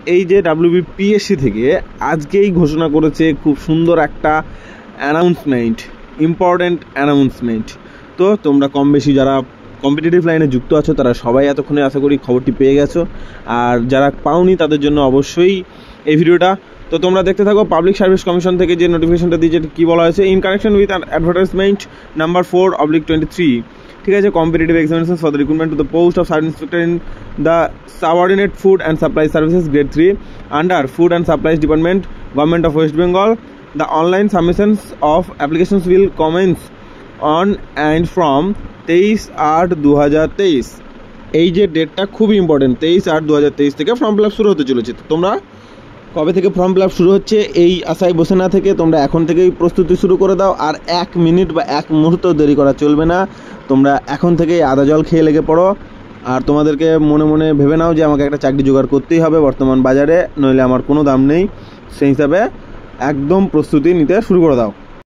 এই যে WBPSC থেকে আজকেই ঘোষণা করেছে খুব সুন্দর একটা অ্যানাউন্সমেন্ট, ইম্পর্ট্যান্ট অ্যানাউন্সমেন্ট। তো তোমরা কম বেশি যারা কম্পিটিটিভ লাইনে যুক্ত আছো তারা সবাই এতক্ষণে আশা করি খবরটি পেয়ে গেছো, আর যারা পাওনি তাদের জন্য অবশ্যই এই ভিডিওটা। তো তোমরা দেখতে থাকো। পাবলিক সার্ভিস কমিশন থেকে যে নোটিফিকেশনটা দিয়েছে কী বলা হয়েছে, in connection with advertisement number 4/23, ঠিক আছে, competitive examination for the recruitment to the post of sub inspector in the subordinate food and supply services grade 3 under food and supplies department, government of West Bengal. The online submissions of applications will commence on and from 23/8/2023। এই যে ডেটটা খুবই important, 23/8/2023 থেকে form fill up শুরু হতে চলেছে। তোমরা কবে থেকে ফর্ম ফিল আপ শুরু হচ্ছে এই আশায় বসে না থেকে তোমরা এখন থেকেই প্রস্তুতি শুরু করে দাও, আর 1 মিনিট বা 1 মুহূর্ত দেরি করা চলবে না। তোমরা এখন থেকেই আদা জল খেয়ে লেগে পড়ো, আর তোমাদেরকে মনে মনে ভেবে নাও যে আমাকে একটা চাকরি জোগাড় করতেই হবে বর্তমান বাজারে, নইলে আমার কোনো দাম নেই। সেই হিসাবে একদম প্রস্তুতি নিতে শুরু করে দাও।